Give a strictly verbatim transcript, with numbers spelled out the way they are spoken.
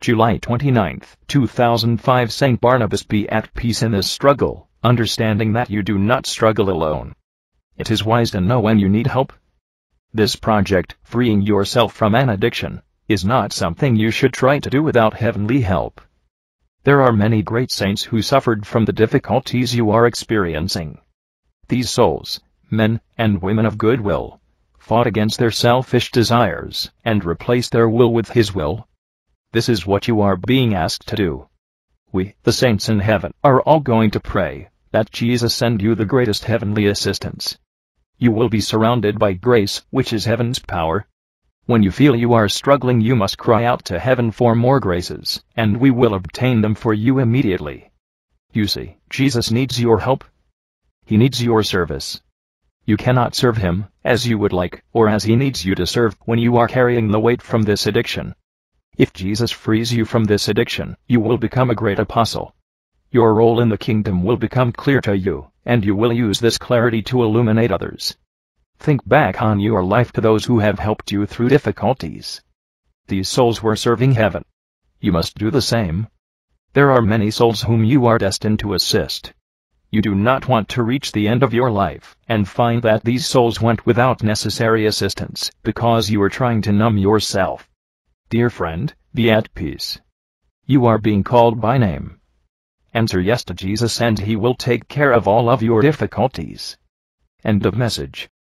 July twenty-ninth, two thousand five. Saint Barnabas, be at peace in this struggle, understanding that you do not struggle alone. It is wise to know when you need help. This project, freeing yourself from an addiction, is not something you should try to do without heavenly help. There are many great saints who suffered from the difficulties you are experiencing. These souls, men and women of goodwill, fought against their selfish desires and replaced their will with His will. This is what you are being asked to do. We, the saints in heaven, are all going to pray that Jesus send you the greatest heavenly assistance. You will be surrounded by grace, which is heaven's power. When you feel you are struggling, you must cry out to heaven for more graces, and we will obtain them for you immediately. You see, Jesus needs your help. He needs your service. You cannot serve Him as you would like, or as He needs you to serve, when you are carrying the weight from this addiction. If Jesus frees you from this addiction, you will become a great apostle. Your role in the kingdom will become clear to you, and you will use this clarity to illuminate others. Think back on your life to those who have helped you through difficulties. These souls were serving heaven. You must do the same. There are many souls whom you are destined to assist. You do not want to reach the end of your life and find that these souls went without necessary assistance because you were trying to numb yourself. Dear friend, be at peace. You are being called by name. Answer yes to Jesus and He will take care of all of your difficulties. End of message.